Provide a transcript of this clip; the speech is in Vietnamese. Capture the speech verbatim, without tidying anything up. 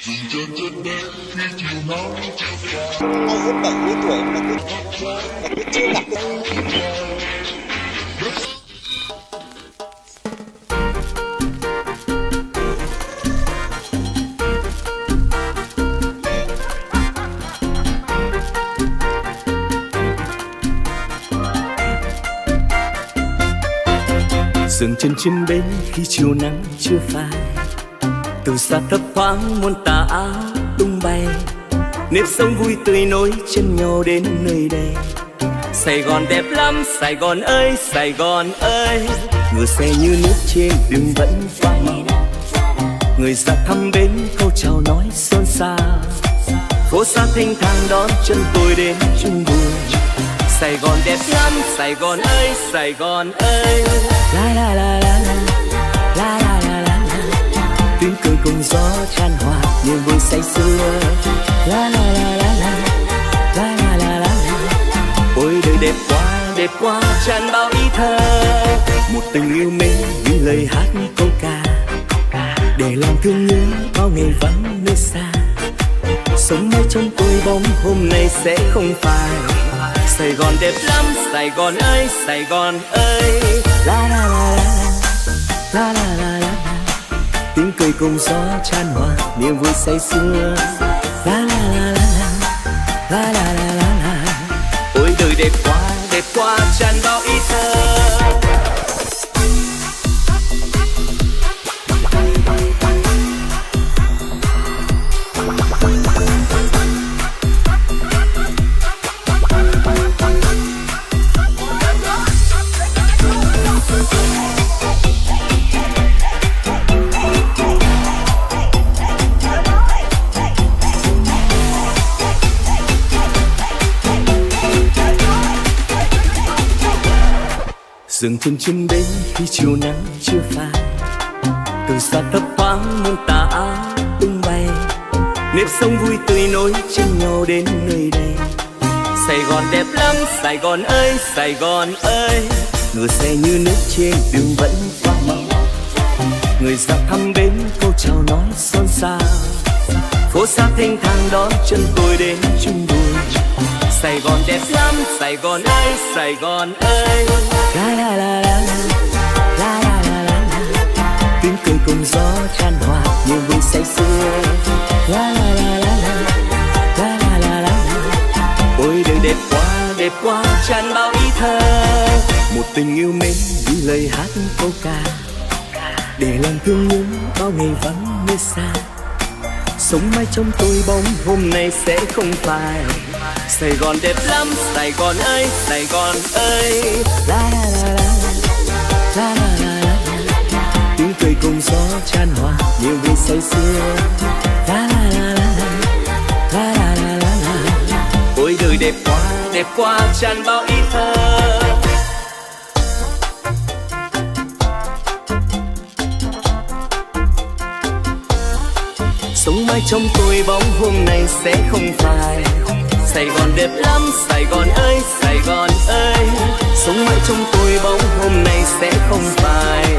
Anh hơn bảy mươi tuổi mà cứ, mà cứ chưa gặp cái... dừng chân trên bến khi chiều nắng chưa phai, từ xa thấp thoáng muôn tà áo tung bay, nếp sống vui tươi nối chân nhau đến nơi đây. Sài Gòn đẹp lắm, Sài Gòn ơi, Sài Gòn ơi, ngựa xe như nước trên đường vẫn qua màu, người ra thăm bến câu chào nói xôn xao, phố xa thanh thang đón chân tôi đến chung buồn. Sài Gòn đẹp lắm, Sài Gòn ơi, Sài Gòn ơi, la la la la la la la la la, tiếng cười cùng gió tràn hòa niềm vui say sưa, la la la la la la la la la, ôi đời đẹp quá đẹp quá tràn bao ý thơ, một tình yêu mến như lời hát câu ca, để làm thương nhớ bao ngày vắng nơi xa, sống mãi trong tôi bóng hôm nay sẽ không phai. Sài Gòn đẹp lắm, Sài Gòn ơi, Sài Gòn ơi, la la la la la la la la, tiếng cười cùng gió tràn hòa niềm vui say sưa, la la la la la la la la la la, ôi đời đẹp quá đẹp quá tràn bao ý thơ. Dừng chân trên bến khi chiều nắng chưa phai, từ xa thấp thoáng muôn tà áo tung bay, nếp sống vui tươi nối chân nhau đến nơi đây. Sài Gòn đẹp lắm, Sài Gòn ơi, Sài Gòn ơi, ngựa xe như nước trên đường vẫn qua màu, người ra thăm bến câu chào nói xôn xao, phố xa thanh thang đón chân tôi đến chung buồn. Sài Gòn đẹp lắm, Sài Gòn ơi, Sài Gòn ơi, la la la la la la la la, tiếng cười cùng gió tràn hòa niềm vui say sưa, la la la la la la la la, ôi đời đẹp quá đẹp quá tràn bao ý thơ, một tình yêu mến như lời hát câu ca, để làm thương nhớ bao ngày vắng nơi xa, sống mãi trong tôi bóng hôm nay sẽ không phai. Sài Gòn đẹp lắm, Sài Gòn ơi, Sài Gòn ơi, la la la la la la la la, tiếng cười cùng gió tràn hòa niềm vui say sưa, la la la la la la la la la, ôi đời đẹp quá đẹp quá tràn bao ý thơ. Sống mãi trong tôi bóng hôm nay sẽ không phai. Sài Gòn đẹp lắm, Sài Gòn ơi, Sài Gòn ơi, sống mãi trong tôi bóng hôm nay sẽ không phai.